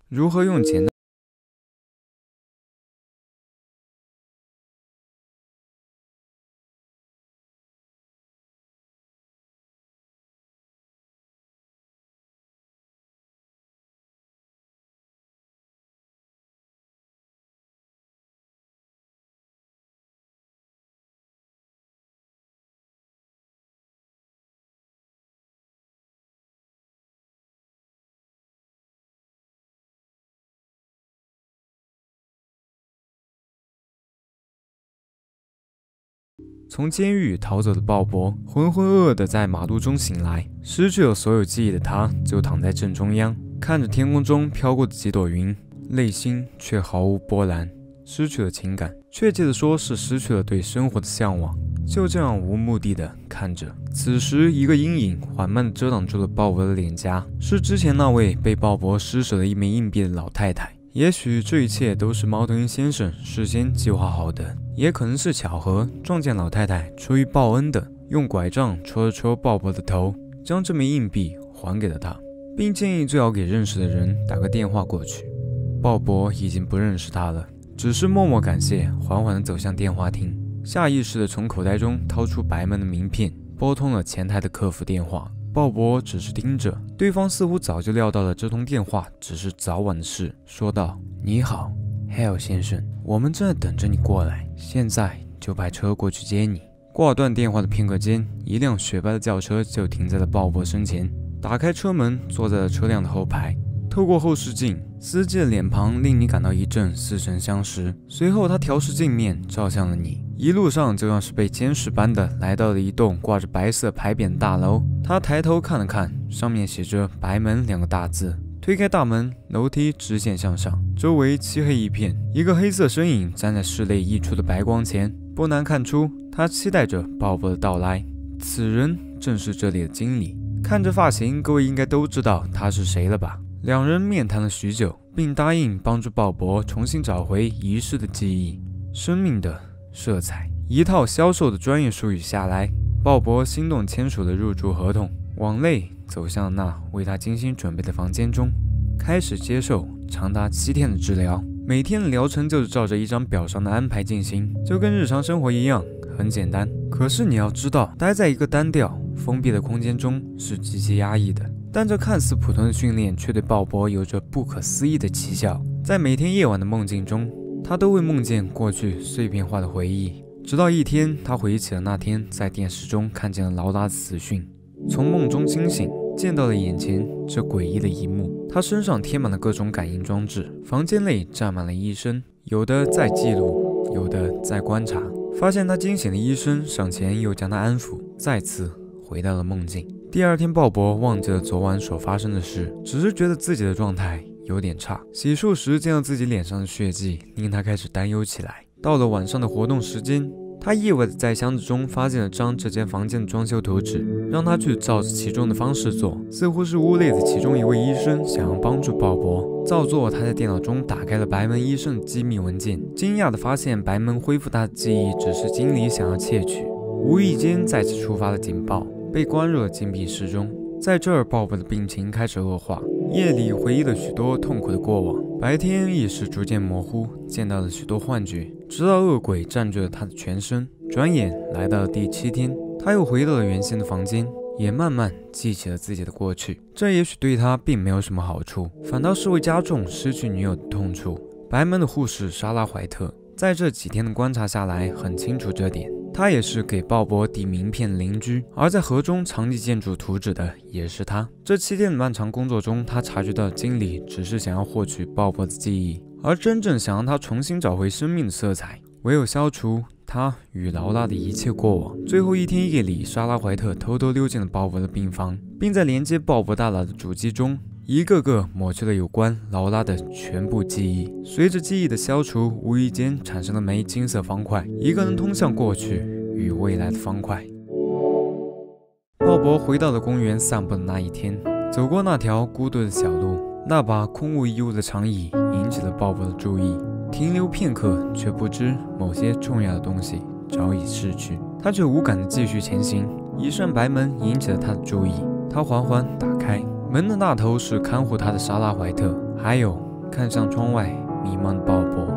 如何用简单。从监狱逃走的鲍勃浑浑噩噩地在马路中醒来，失去了所有记忆的他，就躺在正中央，看着天空中飘过的几朵云，内心却毫无波澜，失去了情感，确切地说是失去了对生活的向往。就这样无目的地看着，此时一个阴影缓慢地遮挡住了鲍勃的脸颊，是之前那位被鲍勃施舍了一枚硬币的老太太。也许这一切都是猫头鹰先生事先计划好的，也可能是巧合，撞见老太太出于报恩的，用拐杖戳了戳鲍勃的头，将这枚硬币还给了他，并建议最好给认识的人打个电话过去。鲍勃已经不认识他了，只是默默感谢，缓缓地走向电话亭，下意识地从口袋中掏出白门的名片，拨通了前台的客服电话。鲍勃只是盯着，对方似乎早就料到了这通电话只是早晚的事，说道：“你好 ，Hale 先生，我们正在等着你过来，现在就派车过去接你。”挂断电话的片刻间，一辆雪白的轿车就停在了鲍勃身前，打开车门，坐在了车辆的后排。透过后视镜，司机的脸庞令你感到一阵似曾相识。随后，他调试镜面，照向了你。一路上就像是被监视般的来到了一栋挂着白色牌匾的大楼。他抬头看了看，上面写着“白门”两个大字。推开大门，楼梯直线向上，周围漆黑一片。一个黑色身影站在室内溢出的白光前，不难看出他期待着鲍勃的到来。此人正是这里的经理。看着发型，各位应该都知道他是谁了吧？两人面谈了许久，并答应帮助鲍勃重新找回遗失的记忆、生命的色彩。一套销售的专业术语下来，鲍勃心动签署了入住合同，往内走向那为他精心准备的房间中，开始接受长达7天的治疗。每天的疗程就是照着一张表上的安排进行，就跟日常生活一样，很简单。可是你要知道，待在一个单调、封闭的空间中是极其压抑的。但这看似普通的训练，却对鲍勃有着不可思议的奇效。在每天夜晚的梦境中，他都会梦见过去碎片化的回忆。直到一天，他回忆起了那天在电视中看见了劳拉的死讯，从梦中惊醒，见到了眼前这诡异的一幕。他身上贴满了各种感应装置，房间内站满了医生，有的在记录，有的在观察。发现他惊醒的医生上前又将他安抚，再次回到了梦境。第二天，鲍勃忘记了昨晚所发生的事，只是觉得自己的状态有点差。洗漱时见到自己脸上的血迹，令他开始担忧起来。到了晚上的活动时间，他意外地在箱子中发现了张这间房间的装修图纸，让他去照着其中的方式做。似乎是屋内的其中一位医生想要帮助鲍勃，照做他在电脑中打开了白门医生的机密文件，惊讶地发现白门恢复他的记忆只是经理想要窃取，无意间再次触发了警报，被关入了禁闭室中。在这儿，鲍勃的病情开始恶化，夜里回忆了许多痛苦的过往，白天意识逐渐模糊，见到了许多幻觉，直到恶鬼占据了他的全身。转眼来到了第7天，他又回到了原先的房间，也慢慢记起了自己的过去。这也许对他并没有什么好处，反倒是会加重失去女友的痛处。白门的护士莎拉·怀特在这几天的观察下来很清楚这点。他也是给鲍勃递名片的邻居，而在河中藏匿建筑图纸的也是他。这7天的漫长工作中，他察觉到经理只是想要获取鲍勃的记忆，而真正想让他重新找回生命的色彩，唯有消除他与劳拉的一切过往。最后一天夜里，莎拉·怀特偷偷溜进了鲍勃的病房，并在连接鲍勃大脑的主机中一个个抹去了有关劳拉的全部记忆。随着记忆的消除，无意间产生了枚金色方块，一个能通向过去与未来的方块。鲍勃回到了公园散步的那一天，走过那条孤独的小路，那把空无一物的长椅引起了鲍勃的注意，停留片刻，却不知某些重要的东西早已逝去。他却无感地继续前行。一扇白门引起了他的注意，他缓缓打开门的那头是看护他的莎拉·怀特，还有看向窗外迷茫的鲍勃。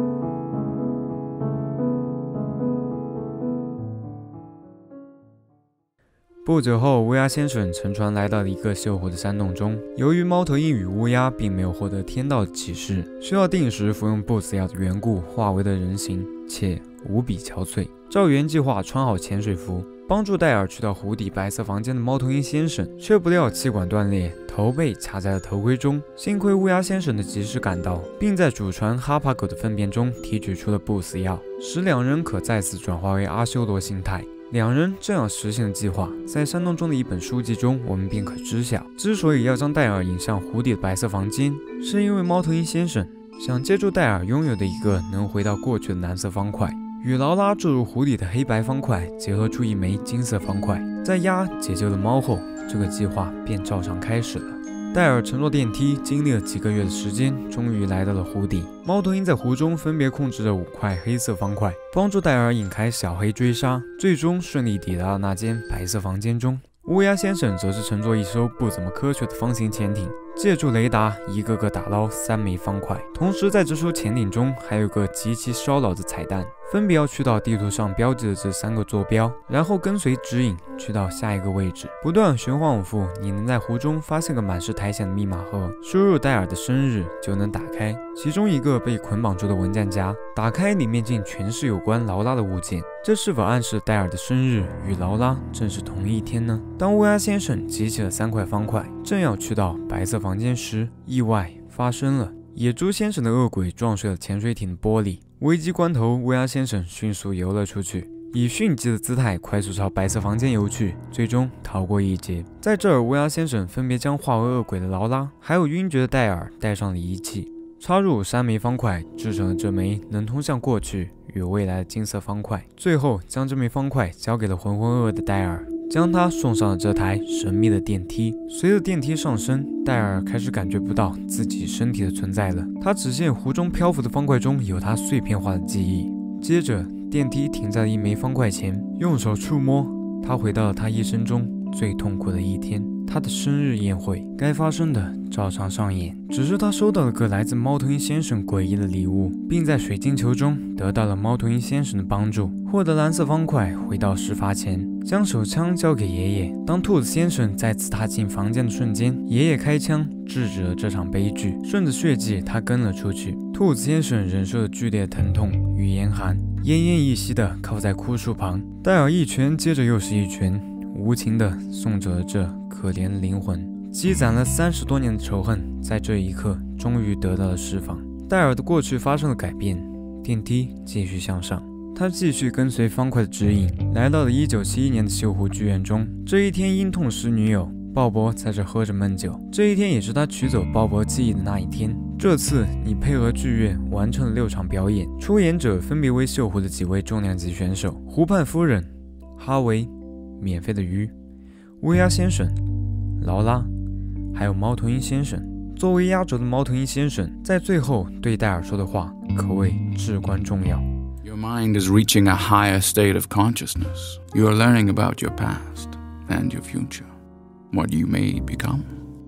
不久后，乌鸦先生乘船来到了一个锈湖的山洞中。由于猫头鹰与乌鸦并没有获得天道的启示，需要定时服用不死药的缘故，化为了人形，且无比憔悴。照原计划穿好潜水服，帮助戴尔去到湖底白色房间的猫头鹰先生，却不料气管断裂，头被卡在了头盔中。幸亏乌鸦先生的及时赶到，并在主船哈帕狗的粪便中提取出了不死药，使两人可再次转化为阿修罗形态。两人这样实现的计划，在山洞中的一本书籍中，我们便可知晓。之所以要将戴尔引向湖底的白色房间，是因为猫头鹰先生想借助戴尔拥有的一个能回到过去的蓝色方块，与劳拉注入湖底的黑白方块结合出一枚金色方块。在鸭解救了猫后，这个计划便照常开始了。戴尔乘坐电梯，经历了几个月的时间，终于来到了湖底。猫头鹰在湖中分别控制着5块黑色方块，帮助戴尔引开小黑追杀，最终顺利抵达了那间白色房间中。乌鸦先生则是乘坐一艘不怎么科学的方形潜艇，借助雷达一个个打捞3枚方块。同时，在这艘潜艇中还有个极其烧脑的彩蛋，分别要去到地图上标记的这3个坐标，然后跟随指引去到下一个位置，不断循环往复。你能在湖中发现个满是苔藓的密码盒，输入戴尔的生日就能打开其中一个被捆绑住的文件夹，打开里面竟全是有关劳拉的物件。这是否暗示戴尔的生日与劳拉正是同一天呢？当乌鸦先生集齐了3块方块，正要去到白色房间时，意外发生了。野猪先生的恶鬼撞碎了潜水艇的玻璃，危机关头，乌鸦先生迅速游了出去，以迅疾的姿态快速朝白色房间游去，最终逃过一劫。在这儿，乌鸦先生分别将化为恶鬼的劳拉还有晕厥的戴尔带上了仪器，插入3枚方块，制成了这枚能通向过去与未来的金色方块。最后将这枚方块交给了浑浑噩噩的戴尔，将他送上了这台神秘的电梯。随着电梯上升，戴尔开始感觉不到自己身体的存在了，他只见湖中漂浮的方块中有他碎片化的记忆。接着电梯停在了1枚方块前，用手触摸，他回到了他一生中最痛苦的一天，他的生日宴会。该发生的照常上演，只是他收到了个来自猫头鹰先生诡异的礼物，并在水晶球中得到了猫头鹰先生的帮助，获得蓝色方块。回到事发前，将手枪交给爷爷。当兔子先生再次踏进房间的瞬间，爷爷开枪制止了这场悲剧。顺着血迹，他跟了出去。兔子先生忍受了剧烈的疼痛与严寒，奄奄一息地靠在枯树旁。戴尔一拳接着又是一拳，无情地送走了这可怜的灵魂。积攒了30多年的仇恨，在这一刻终于得到了释放。戴尔的过去发生了改变，电梯继续向上，他继续跟随方块的指引，来到了1971年的锈湖剧院中。这一天，因痛失女友，鲍勃在这喝着闷酒。这一天也是他取走鲍勃记忆的那一天。这次你配合剧院完成了6场表演，出演者分别为锈湖的几位重量级选手：湖畔夫人、哈维、免费的鱼、乌鸦先生、劳拉，还有猫头鹰先生。作为压轴的猫头鹰先生，在最后对戴尔说的话可谓至关重要。 Your mind is reaching a higher state of consciousness. You are learning about your past and your future, what you may become.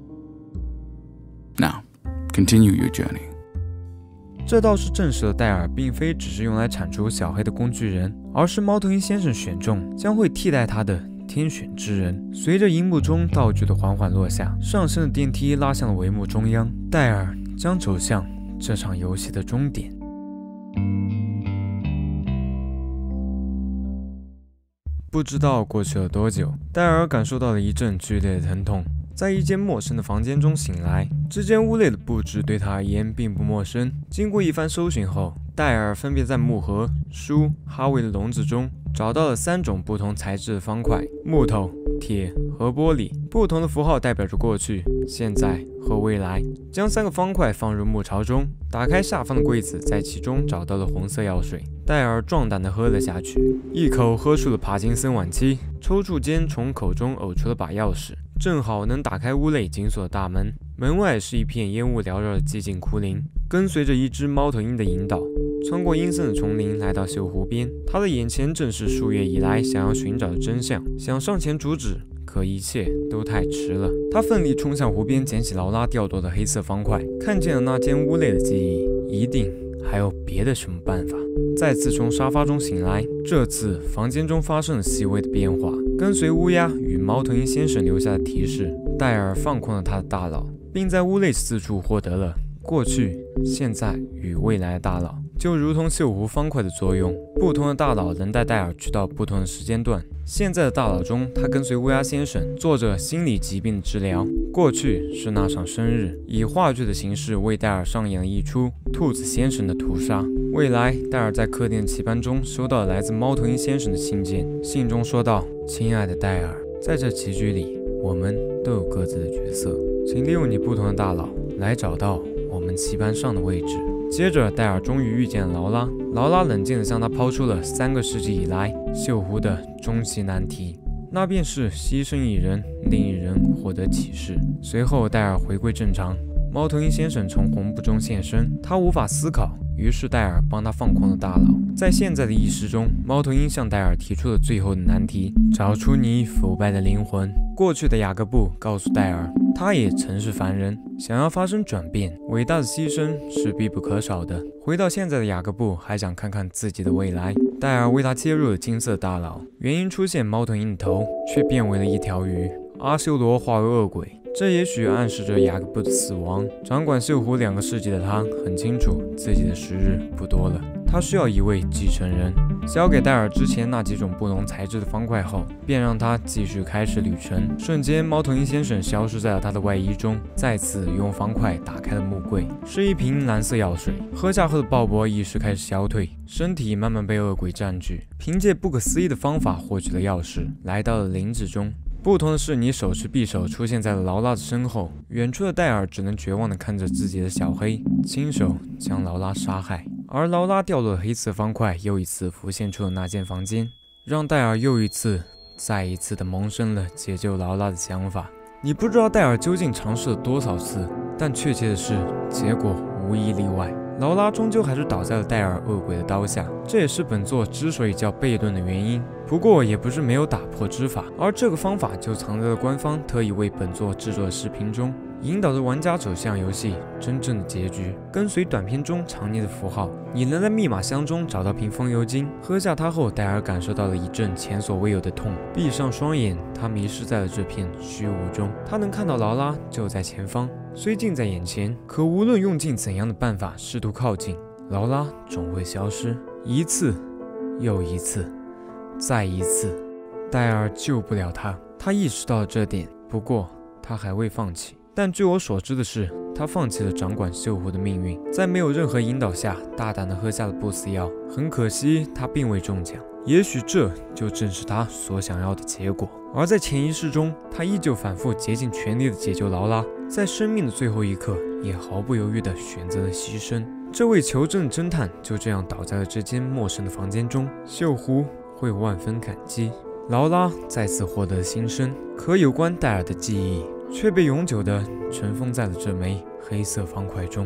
Now, continue your journey. 这倒是证实了戴尔并非只是用来铲除小黑的工具人，而是猫头鹰先生选中将会替代他的天选之人。随着荧幕中道具的缓缓落下，上升的电梯拉向了帷幕中央，戴尔将走向这场游戏的终点。不知道过去了多久，戴尔感受到了一阵剧烈的疼痛，在一间陌生的房间中醒来。这间屋内的布置对他而言并不陌生。经过一番搜寻后，戴尔分别在木盒、书、哈维的笼子中找到了3种不同材质的方块：木头、铁和玻璃。不同的符号代表着过去、现在和未来。将3个方块放入木槽中，打开下方的柜子，在其中找到了红色药水。戴尔壮胆地喝了下去，一口喝出了帕金森晚期，抽搐间从口中呕出了把钥匙，正好能打开屋内紧锁的大门。门外是一片烟雾缭绕的寂静枯林。跟随着一只猫头鹰的引导，穿过阴森的丛林，来到锈湖边。他的眼前正是数月以来想要寻找的真相，想上前阻止， 可一切都太迟了。他奋力冲向湖边，捡起劳拉掉落的黑色方块，看见了那间屋内的记忆，一定还有别的什么办法。再次从沙发中醒来，这次房间中发生了细微的变化。跟随乌鸦与猫头鹰先生留下的提示，戴尔放空了他的大脑，并在屋内四处获得了过去、现在与未来的大脑。就如同锈湖方块的作用，不同的大脑能带戴尔去到不同的时间段。现在的大脑中，他跟随乌鸦先生做着心理疾病的治疗。过去是那场生日，以话剧的形式为戴尔上演了一出兔子先生的屠杀。未来，戴尔在客店的棋盘中收到了来自猫头鹰先生的信件，信中说道：“亲爱的戴尔，在这棋局里，我们都有各自的角色，请利用你不同的大脑来找到我们棋盘上的位置。”接着，戴尔终于遇见了劳拉。劳拉冷静地向他抛出了3个世纪以来锈湖的终极难题，那便是牺牲一人，另一人获得启示。随后，戴尔回归正常。猫头鹰先生从红布中现身，他无法思考，于是戴尔帮他放空了大脑。在现在的意识中，猫头鹰向戴尔提出了最后的难题：找出你腐败的灵魂。过去的雅各布告诉戴尔，他也曾是凡人，想要发生转变，伟大的牺牲是必不可少的。回到现在的雅各布还想看看自己的未来，戴尔为他切入了金色大脑，原因出现猫头鹰的头，却变为了一条鱼。阿修罗化为恶鬼，这也许暗示着雅各布的死亡。掌管锈湖2个世纪的他很清楚自己的时日不多了，他需要一位继承人。交给戴尔之前那几种不同材质的方块后，便让他继续开始旅程。瞬间，猫头鹰先生消失在了他的外衣中，再次用方块打开了木柜，是一瓶蓝色药水。喝下后的鲍勃意识开始消退，身体慢慢被恶鬼占据。凭借不可思议的方法获取了钥匙，来到了林子中。不同的是，你手持匕首出现在了劳拉的身后，远处的戴尔只能绝望地看着自己的小黑，亲手将劳拉杀害。而劳拉掉落的黑色方块又一次浮现出了那间房间，让戴尔又一次、再一次地萌生了解救劳拉的想法。你不知道戴尔究竟尝试了多少次，但确切的是，结果无一例外。劳拉终究还是倒在了戴尔恶鬼的刀下，这也是本作之所以叫悖论的原因。不过也不是没有打破之法，而这个方法就藏在了官方特意为本作制作的视频中，引导着玩家走向游戏真正的结局。跟随短片中藏匿的符号，你能在密码箱中找到瓶风油精。喝下它后，戴尔感受到了一阵前所未有的痛，闭上双眼，他迷失在了这片虚无中。他能看到劳拉就在前方，虽近在眼前，可无论用尽怎样的办法试图靠近，劳拉总会消失，一次又一次，再一次。戴尔救不了他，他意识到了这点，不过他还未放弃。但据我所知的是，他放弃了掌管锈湖的命运，在没有任何引导下，大胆地喝下了不死药。很可惜，他并未中奖。也许这就正是他所想要的结果。而在潜意识中，他依旧反复竭尽全力地解救劳拉，在生命的最后一刻，也毫不犹豫地选择了牺牲。这位求真的侦探就这样倒在了这间陌生的房间中，锈湖会万分感激。劳拉再次获得了新生，可有关戴尔的记忆却被永久地尘封在了这枚黑色方块中。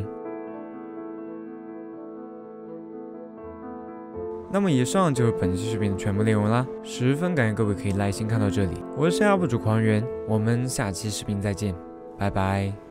那么以上就是本期视频的全部内容啦，十分感谢各位可以耐心看到这里，我是UP主狂人，我们下期视频再见，拜拜。